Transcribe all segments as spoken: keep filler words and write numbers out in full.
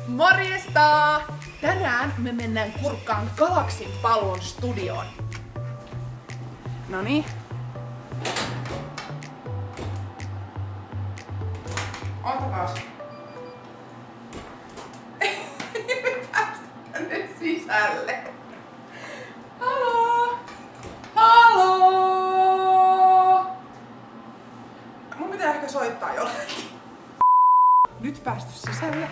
Morjesta! Tänään me mennään kurkkaan Galaksin pallon studioon. Noniin. Ootakaas. Ei päästä tänne sisälle. Haloo! Haloo! Mun pitää ehkä soittaa jollekin. Nyt päästy sisälle.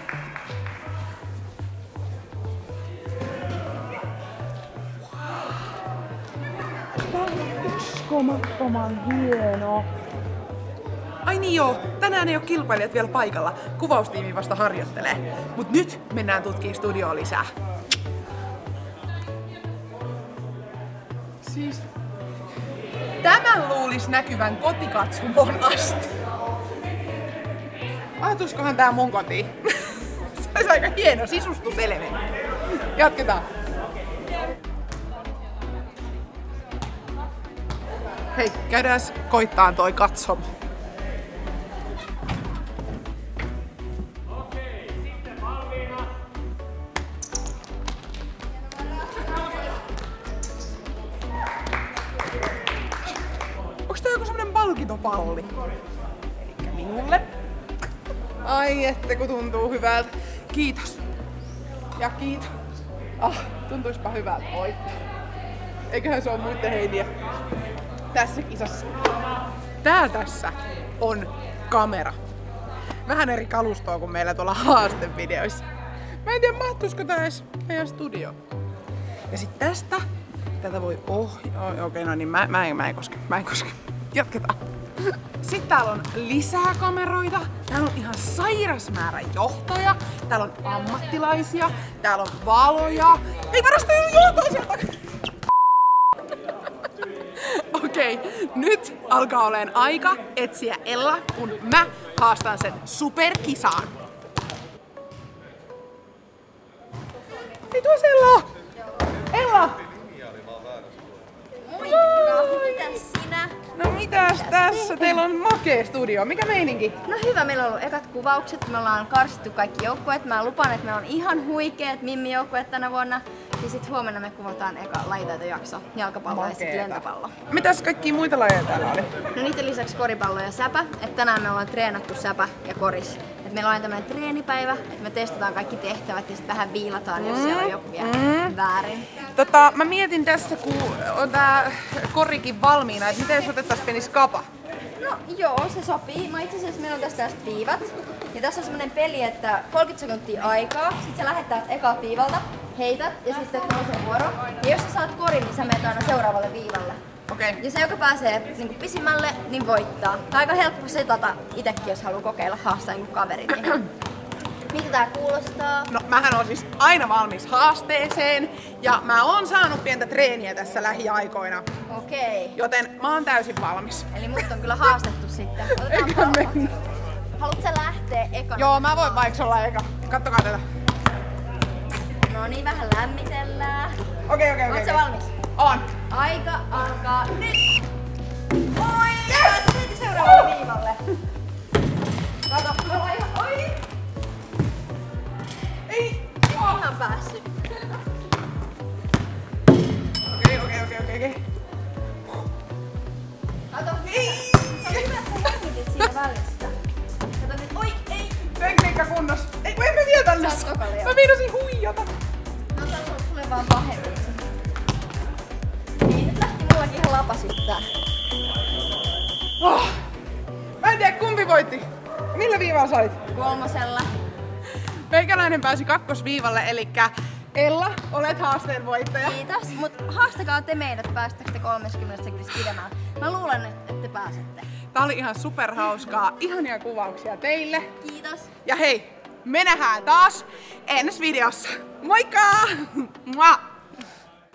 Uskomattoman hieno. Ai niin joo, tänään ei oo kilpailijat vielä paikalla. Kuvaustiimi vasta harjoittelee. Mut nyt mennään tutkimaan studioon lisää. Siis tämän luulis näkyvän kotikatsomon asti. Ajatuskohan tää mun kotiin? Se olisi aika hieno sisustuselementti. Jatketaan. Hei, käydääs koittaan toi katsomo. Onks tää joku semmonen palkintopalli? Elikkä minulle. Ai että kun tuntuu hyvältä. Kiitos. Ja kiitos. Ah, tuntuispa hyvältä. Oi. Eiköhän se oo muiden heiniä tässä kisassa. Tää tässä on kamera. Vähän eri kalustoa kuin meillä tuolla haastevideoissa. Mä en tiedä mahtuisiko tää edes meidän studio. Ja sit tästä tätä voi ohjaa. Okei, okay, no niin mä, mä, en, mä en koske. Mä en koske. Jatketaan. Sitten täällä on lisää kameroita. Täällä on ihan sairas määrä johtoja. Täällä on ammattilaisia. Täällä on valoja. Ei varasta jos johtoa sieltä. Okei, nyt alkaa oleen aika etsiä Ella, kun mä haastan sen superkisaan. Ei tuossa Ella! Ella! Moikka! Mitäs sinä? No mitäs tässä? Teillä on makea studio. Mikä meininki? No hyvä, meillä on ollut ekat kuvaukset. Me ollaan karsittu kaikki joukkueet. Mä lupaan, että meillä on ihan huikeet Mimmi-joukkueet tänä vuonna. Ja sit huomenna me kuvataan eka lajitaitojakso, jalkapallo ja sit lentopallo. Mitäs kaikkia muita lajeja täällä oli? No niiden lisäksi koripallo ja säpä. Et tänään me ollaan treenattu säpä ja koris. Et meillä on aina tämmönen treenipäivä, että me testataan kaikki tehtävät ja sit vähän viilataan, jos siellä on joku vielä mm. väärin. Tota, mä mietin tässä, kun on tää korikin valmiina, että miten jos otettais pieni skapa? No joo, se sopii. No itse asiassa meillä on tässä tästä viivat. Ja tässä on semmonen peli, että kolmekymmentä sekuntia aikaa, sit sä lähettää eka viivalta, heität ja sitten nousee vuoro. Ja jos sä saat korin, niin sä menet aina seuraavalle viivalle. Okei. Ja se, joka pääsee niin pisimmälle, niin voittaa. Tää on aika helppo setata itekin, jos haluaa kokeilla haastaa jonkun kaverin. Miltä tää kuulostaa? No mähän on siis aina valmis haasteeseen ja mä oon saanut pientä treeniä tässä lähiaikoina. Okei. Okay. Joten mä oon täysin valmis. Eli mut on kyllä haastettu sitten. Eikö mennä? Haluatko sä lähteä ekana? Joo, mä voin vaikka olla eka. Kattokaa tätä. No niin, vähän lämmitellään. Okei, okei, okei. Oot sä valmis? On. Aika alkaa nyt! Oi! Yes! Heti seuraavalle viivalle. Kato, me ollaan ihan... Oi! Ei! Ei ihan päässyt. Okei, okei, okei, okei, okei. Kato, ei! Se on hyvä, että sä jännitit siinä välissä. Kato nyt, oi, ei! Tekniikka kunnossa. Ei, kun en mä vielä tänne. Sä oot tokalla, joo. Mä meinasin huijata. No tää on sulle vaan pahemmin. Ei, nyt lähti mullakin ihan lapasittaa. Oh. Mä en tiedä kumpi voitti. Millä viivalla sait? Kolmosella. Meikäläinen pääsi kakkosviivalle, elikkä Ella, olet haasteen voittaja. Kiitos, mut haastakaa te meidät, päästäkö te kolmekymmentä sekunnista pidemmällä. Mä luulen, että te pääsette. Tää oli ihan superhauskaa. Ihania kuvauksia teille. Kiitos. Ja hei, me nähdään taas ensi videossa. Moikka! Mua!